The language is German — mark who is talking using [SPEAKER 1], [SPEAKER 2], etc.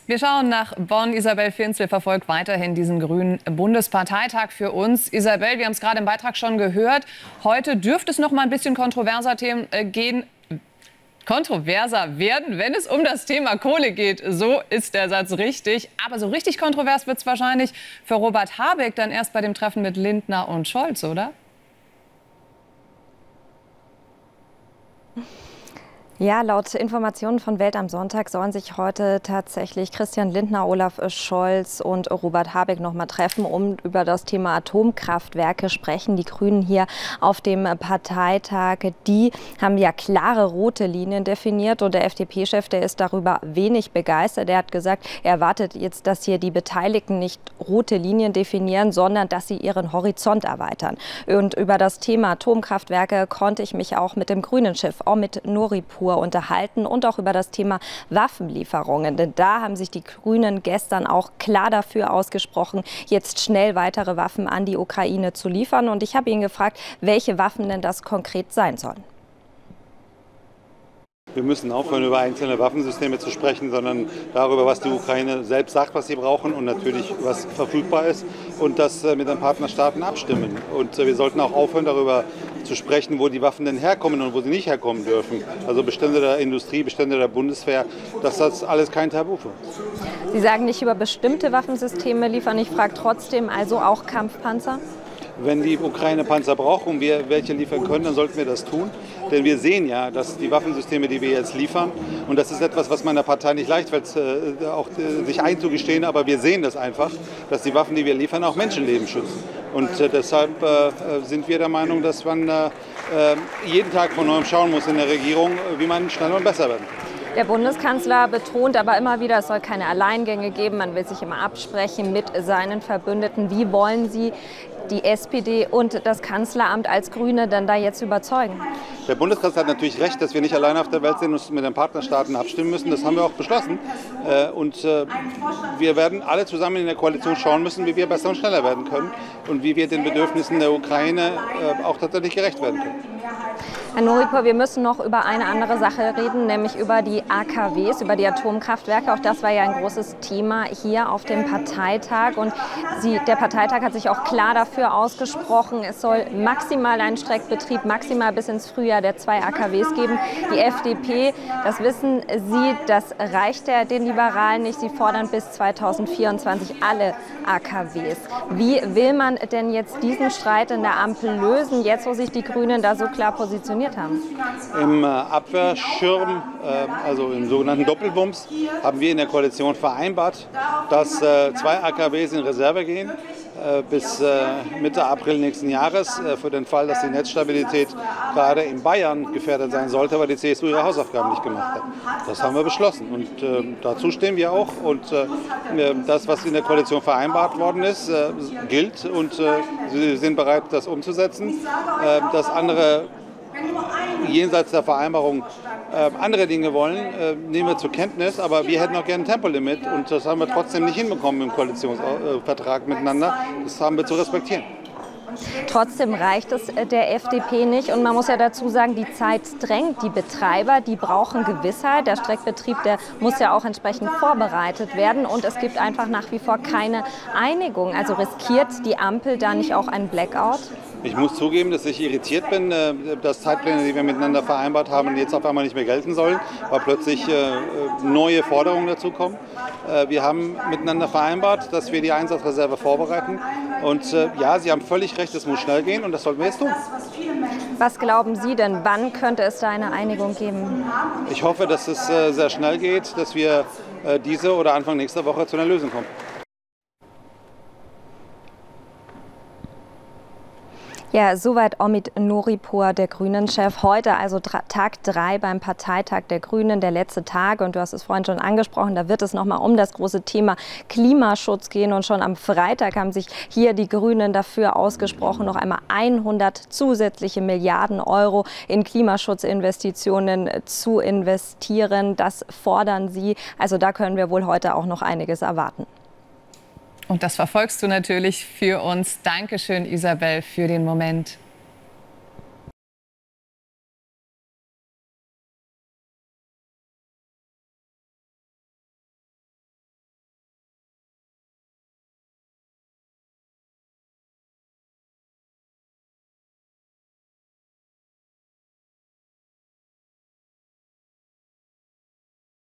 [SPEAKER 1] Wir schauen nach Bonn. Isabel Finzel verfolgt weiterhin diesen grünen Bundesparteitag für uns. Isabel, wir haben es gerade im Beitrag schon gehört. Heute dürfte es noch mal ein bisschen kontroverser werden, wenn es um das Thema Kohle geht. So ist der Satz richtig. Aber so richtig kontrovers wird es wahrscheinlich für Robert Habeck dann erst bei dem Treffen mit Lindner und Scholz, oder?
[SPEAKER 2] Ja, laut Informationen von Welt am Sonntag sollen sich heute tatsächlich Christian Lindner, Olaf Scholz und Robert Habeck noch mal treffen, um über das Thema Atomkraftwerke sprechen. Die Grünen hier auf dem Parteitag, die haben ja klare rote Linien definiert und der FDP-Chef, der ist darüber wenig begeistert. Er hat gesagt, er erwartet jetzt, dass hier die Beteiligten nicht rote Linien definieren, sondern dass sie ihren Horizont erweitern. Und über das Thema Atomkraftwerke konnte ich mich auch mit dem Grünen-Chef Omid Nuripur unterhalten und auch über das Thema Waffenlieferungen. Denn da haben sich die Grünen gestern auch klar dafür ausgesprochen, jetzt schnell weitere Waffen an die Ukraine zu liefern. Und ich habe ihn gefragt, welche Waffen denn das konkret sein sollen.
[SPEAKER 3] Wir müssen aufhören, über einzelne Waffensysteme zu sprechen, sondern darüber, was die Ukraine selbst sagt, was sie brauchen und natürlich, was verfügbar ist und das mit den Partnerstaaten abstimmen. Und wir sollten auch aufhören, darüber zu sprechen, wo die Waffen denn herkommen und wo sie nicht herkommen dürfen. Also Bestände der Industrie, Bestände der Bundeswehr, das ist alles kein Tabu für uns.
[SPEAKER 2] Sie sagen nicht über bestimmte Waffensysteme liefern. Ich frage trotzdem, also auch Kampfpanzer?
[SPEAKER 3] Wenn die Ukraine Panzer braucht und wir welche liefern können, dann sollten wir das tun. Denn wir sehen ja, dass die Waffensysteme, die wir jetzt liefern, und das ist etwas, was meiner Partei nicht leicht fällt, auch sich einzugestehen, aber wir sehen das einfach, dass die Waffen, die wir liefern, auch Menschenleben schützen. Und deshalb sind wir der Meinung, dass man jeden Tag von neuem schauen muss in der Regierung, wie man schneller und besser werden kann.
[SPEAKER 2] Der Bundeskanzler betont aber immer wieder, es soll keine Alleingänge geben. Man will sich immer absprechen mit seinen Verbündeten. Wie wollen Sie die SPD und das Kanzleramt als Grüne dann da jetzt überzeugen?
[SPEAKER 3] Der Bundeskanzler hat natürlich recht, dass wir nicht alleine auf der Welt sind und mit den Partnerstaaten abstimmen müssen. Das haben wir auch beschlossen. Und wir werden alle zusammen in der Koalition schauen müssen, wie wir besser und schneller werden können und wie wir den Bedürfnissen der Ukraine auch tatsächlich gerecht werden können.
[SPEAKER 2] Herr Nuripur, wir müssen noch über eine andere Sache reden, nämlich über die AKWs, über die Atomkraftwerke. Auch das war ja ein großes Thema hier auf dem Parteitag. Und der Parteitag hat sich auch klar dafür ausgesprochen, es soll maximal einen Streckbetrieb, maximal bis ins Frühjahr der 2 AKWs geben. Die FDP, das wissen Sie, das reicht den Liberalen nicht. Sie fordern bis 2024 alle AKWs. Wie will man denn jetzt diesen Streit in der Ampel lösen, jetzt wo sich die Grünen da so klar positioniert haben?
[SPEAKER 3] Im Abwehrschirm, also im sogenannten Doppelbums, haben wir in der Koalition vereinbart, dass 2 AKWs in Reserve gehen bis Mitte April nächsten Jahres, für den Fall, dass die Netzstabilität gerade in Bayern gefährdet sein sollte, weil die CSU ihre Hausaufgaben nicht gemacht hat. Das haben wir beschlossen und dazu stehen wir auch. Und das, was in der Koalition vereinbart worden ist, gilt und sie sind bereit, das umzusetzen. Das andere jenseits der Vereinbarung andere Dinge wollen, nehmen wir zur Kenntnis, aber wir hätten auch gerne ein Tempolimit und das haben wir trotzdem nicht hinbekommen im Koalitionsvertrag miteinander. Das haben wir zu respektieren.
[SPEAKER 2] Trotzdem reicht es der FDP nicht und man muss ja dazu sagen, die Zeit drängt. Die Betreiber, die brauchen Gewissheit. Der Streckbetrieb, der muss ja auch entsprechend vorbereitet werden und es gibt einfach nach wie vor keine Einigung. Also riskiert die Ampel da nicht auch einen Blackout?
[SPEAKER 3] Ich muss zugeben, dass ich irritiert bin, dass Zeitpläne, die wir miteinander vereinbart haben, jetzt auf einmal nicht mehr gelten sollen, weil plötzlich neue Forderungen dazukommen. Wir haben miteinander vereinbart, dass wir die Einsatzreserve vorbereiten. Und ja, Sie haben völlig recht, es muss schnell gehen und das sollten wir jetzt tun.
[SPEAKER 2] Was glauben Sie denn, wann könnte es da eine Einigung geben?
[SPEAKER 3] Ich hoffe, dass es sehr schnell geht, dass wir diese oder Anfang nächster Woche zu einer Lösung kommen.
[SPEAKER 2] Ja, soweit Omid Nuripur, der Grünen-Chef. Heute also Tag 3 beim Parteitag der Grünen, der letzte Tag. Und du hast es vorhin schon angesprochen, da wird es nochmal um das große Thema Klimaschutz gehen. Und schon am Freitag haben sich hier die Grünen dafür ausgesprochen, noch einmal 100 zusätzliche Milliarden Euro in Klimaschutzinvestitionen zu investieren. Das fordern sie. Also da können wir wohl heute auch noch einiges erwarten.
[SPEAKER 1] Und das verfolgst du natürlich für uns. Dankeschön, Isabel, für den Moment.